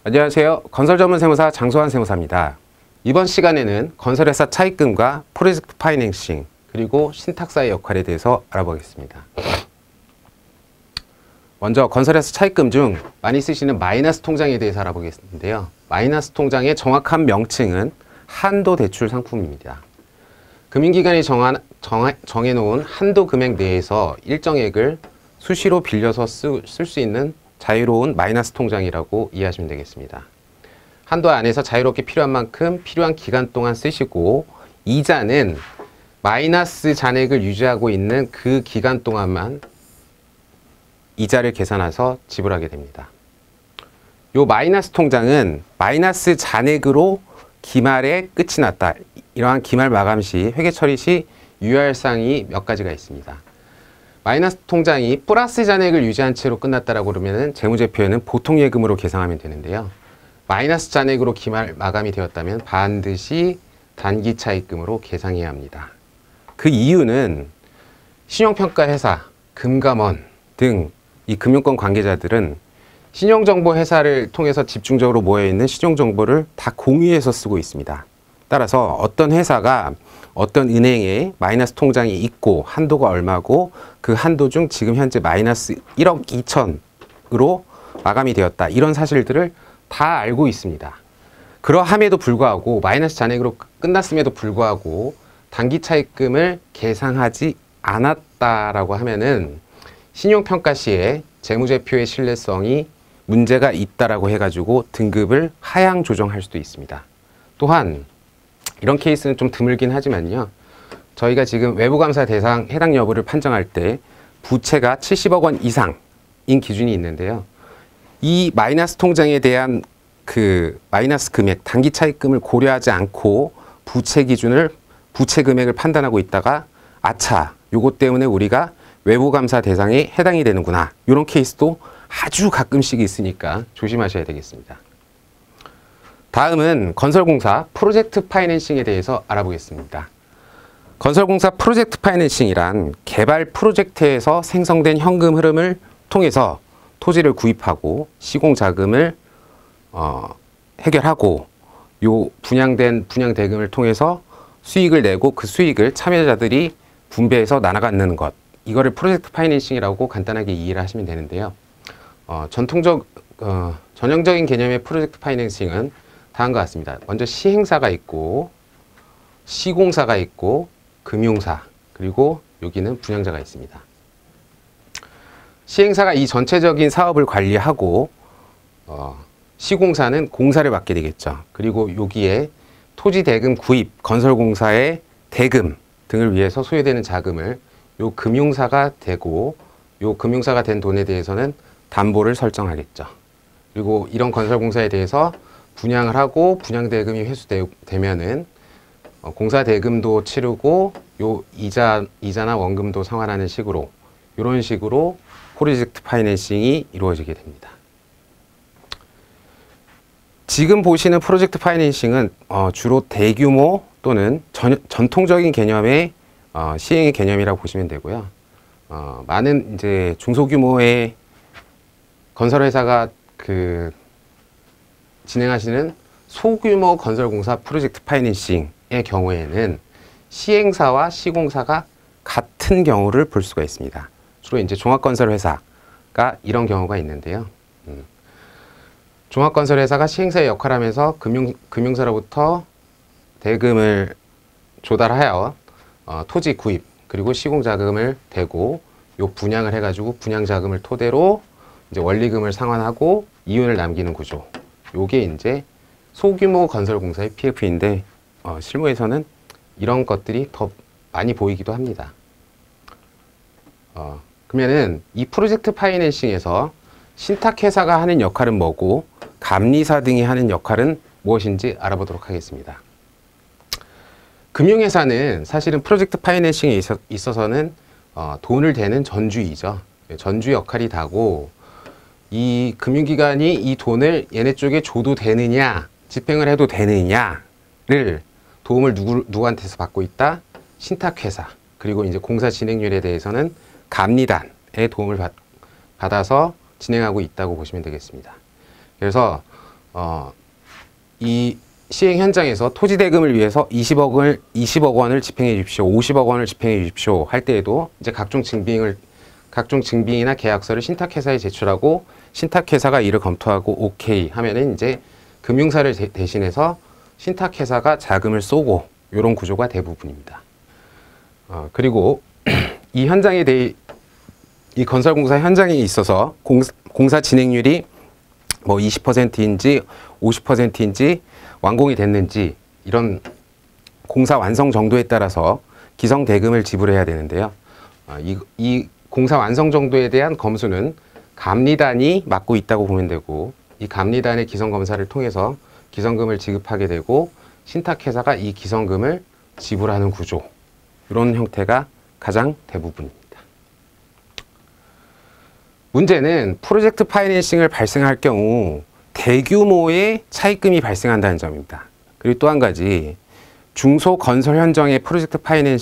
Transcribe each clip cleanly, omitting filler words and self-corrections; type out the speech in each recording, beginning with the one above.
안녕하세요. 건설 전문 세무사 장소환 세무사입니다. 이번 시간에는 건설회사 차입금과 프로젝트 파이낸싱 그리고 신탁사의 역할에 대해서 알아보겠습니다. 먼저 건설회사 차입금 중 많이 쓰시는 마이너스 통장에 대해서 알아보겠는데요. 마이너스 통장의 정확한 명칭은 한도 대출 상품입니다. 금융기관이 정해놓은 한도 금액 내에서 일정액을 수시로 빌려서 쓸 수 있는 자유로운 마이너스 통장이라고 이해하시면 되겠습니다. 한도 안에서 자유롭게 필요한 만큼 필요한 기간 동안 쓰시고 이자는 마이너스 잔액을 유지하고 있는 그 기간 동안만 이자를 계산해서 지불하게 됩니다. 요 마이너스 통장은 마이너스 잔액으로 기말에 끝이 났다. 이러한 기말 마감 시 회계 처리 시 유의할 사항이 몇 가지가 있습니다. 마이너스 통장이 플러스 잔액을 유지한 채로 끝났다라고 그러면은 재무제표에는 보통 예금으로 계상하면 되는데요. 마이너스 잔액으로 기말 마감이 되었다면 반드시 단기 차입금으로 계상해야 합니다. 그 이유는 신용평가 회사, 금감원 등 이 금융권 관계자들은 신용정보 회사를 통해서 집중적으로 모여있는 신용정보를 다 공유해서 쓰고 있습니다. 따라서 어떤 회사가 어떤 은행에 마이너스 통장이 있고 한도가 얼마고 그 한도 중 지금 현재 마이너스 1억 2천으로 마감이 되었다. 이런 사실들을 다 알고 있습니다. 그러함에도 불구하고 마이너스 잔액으로 끝났음에도 불구하고 단기 차입금을 계상하지 않았다라고 하면은 신용평가 시에 재무제표의 신뢰성이 문제가 있다라고 해가지고 등급을 하향 조정할 수도 있습니다. 또한 이런 케이스는 좀 드물긴 하지만요. 저희가 지금 외부감사 대상 해당 여부를 판정할 때 부채가 70억 원 이상인 기준이 있는데요. 이 마이너스 통장에 대한 그 마이너스 금액, 단기 차입금을 고려하지 않고 부채 기준을, 부채 금액을 판단하고 있다가 아차, 요것 때문에 우리가 외부감사 대상에 해당이 되는구나. 이런 케이스도 아주 가끔씩 있으니까 조심하셔야 되겠습니다. 다음은 건설공사 프로젝트 파이낸싱에 대해서 알아보겠습니다. 건설공사 프로젝트 파이낸싱이란 개발 프로젝트에서 생성된 현금 흐름을 통해서 토지를 구입하고 시공자금을 해결하고 요 분양된 분양대금을 통해서 수익을 내고 그 수익을 참여자들이 분배해서 나눠 갖는 것, 이거를 프로젝트 파이낸싱이라고 간단하게 이해를 하시면 되는데요. 전형적인 개념의 프로젝트 파이낸싱은 다음과 같습니다. 먼저 시행사가 있고 시공사가 있고 금융사 그리고 여기는 분양자가 있습니다. 시행사가 이 전체적인 사업을 관리하고 시공사는 공사를 맡게 되겠죠. 그리고 여기에 토지 대금 구입, 건설공사의 대금 등을 위해서 소요되는 자금을 요 금융사가 되고 요 금융사가 된 돈에 대해서는 담보를 설정하겠죠. 그리고 이런 건설공사에 대해서 분양을 하고 분양대금이 회수되면은 공사 대금도 치르고 요 이자나 원금도 상환하는 식으로 이런 식으로 프로젝트 파이낸싱이 이루어지게 됩니다. 지금 보시는 프로젝트 파이낸싱은 주로 대규모 또는 전통적인 개념의 시행의 개념이라고 보시면 되고요. 많은 이제 중소규모의 건설회사가 진행하시는 소규모 건설공사 프로젝트 파이낸싱의 경우에는 시행사와 시공사가 같은 경우를 볼 수가 있습니다. 주로 이제 종합건설회사가 이런 경우가 있는데요. 종합건설회사가 시행사의 역할을 하면서 금융사로부터 대금을 조달하여 토지 구입 그리고 시공자금을 대고 요 분양을 해가지고 분양자금을 토대로 이제 원리금을 상환하고 이윤을 남기는 구조. 요게 이제 소규모 건설공사의 PF인데 실무에서는 이런 것들이 더 많이 보이기도 합니다. 그러면은 이 프로젝트 파이낸싱에서 신탁회사가 하는 역할은 뭐고 감리사 등이 하는 역할은 무엇인지 알아보도록 하겠습니다. 금융회사는 사실은 프로젝트 파이낸싱에 있어서는 돈을 대는 전주이죠. 전주 역할이 다고 이 금융기관이 이 돈을 얘네 쪽에 줘도 되느냐 집행을 해도 되느냐를 도움을 누구한테서 받고 있다? 신탁회사 그리고 이제 공사 진행률에 대해서는 감리단의 도움을 받아서 진행하고 있다고 보시면 되겠습니다. 그래서 이 시행 현장에서 토지 대금을 위해서 20억 원을 집행해 주십시오, 50억 원을 집행해 주십시오 할 때에도 이제 각종 증빙이나 계약서를 신탁회사에 제출하고 신탁회사가 이를 검토하고 오케이 하면은 이제 금융사를 대신해서 신탁회사가 자금을 쏘고 이런 구조가 대부분입니다. 그리고 이 현장에 대해 이 건설공사 현장에 있어서 공사 진행률이 뭐 20%인지 50%인지 완공이 됐는지 이런 공사 완성 정도에 따라서 기성 대금을 지불해야 되는데요. 이 공사 완성 정도에 대한 검수는 감리단이 맡고 있다고 보면 되고, 이 감리단의 기성검사를 통해서 기성금을 지급하게 되고 신탁회사가 이 기성금을 지불하는 구조, 이런 형태가 가장 대부분입니다. 문제는 프로젝트 파이낸싱을 발생할 경우 대규모의 차입금이 발생한다는 점입니다. 그리고 또 한 가지, 중소건설 현장의 프로젝트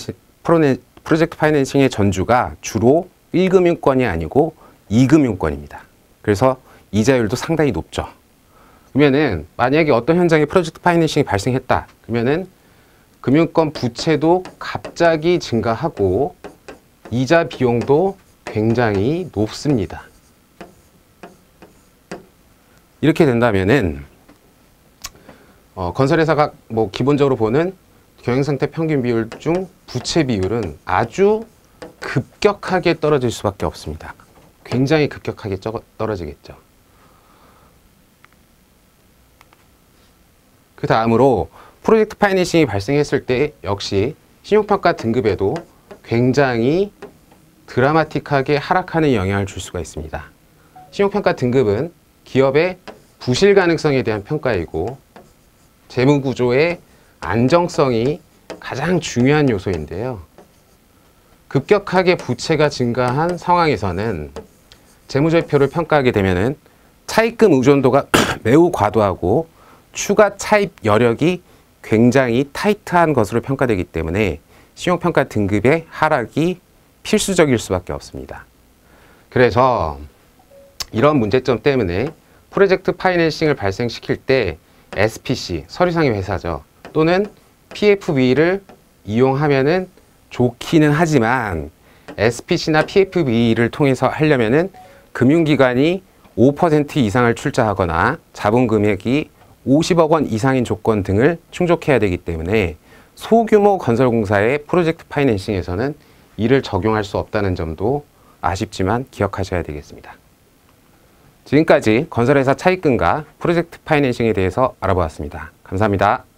파이낸싱의 전주가 주로 1금융권이 아니고 2금융권입니다. 그래서 이자율도 상당히 높죠. 그러면은 만약에 어떤 현장에 프로젝트 파이낸싱이 발생했다 그러면은 금융권 부채도 갑자기 증가하고 이자 비용도 굉장히 높습니다. 이렇게 된다면은 건설회사가 뭐 기본적으로 보는 경영상태 평균 비율 중 부채 비율은 아주 급격하게 떨어질 수밖에 없습니다. 굉장히 급격하게 떨어지겠죠. 그 다음으로 프로젝트 파이낸싱이 발생했을 때 역시 신용평가 등급에도 굉장히 드라마틱하게 하락하는 영향을 줄 수가 있습니다. 신용평가 등급은 기업의 부실 가능성에 대한 평가이고 재무구조의 안정성이 가장 중요한 요소인데요. 급격하게 부채가 증가한 상황에서는 재무제표를 평가하게 되면은 차입금 의존도가 매우 과도하고 추가 차입 여력이 굉장히 타이트한 것으로 평가되기 때문에 신용평가 등급의 하락이 필수적일 수밖에 없습니다. 그래서 이런 문제점 때문에 프로젝트 파이낸싱을 발생시킬 때 SPC, 서류상의 회사죠, 또는 PFB를 이용하면은 좋기는 하지만 SPC나 PFB를 통해서 하려면은 금융기관이 5% 이상을 출자하거나 자본금액이 50억 원 이상인 조건 등을 충족해야 되기 때문에 소규모 건설공사의 프로젝트 파이낸싱에서는 이를 적용할 수 없다는 점도 아쉽지만 기억하셔야 되겠습니다. 지금까지 건설회사 차입금과 프로젝트 파이낸싱에 대해서 알아보았습니다. 감사합니다.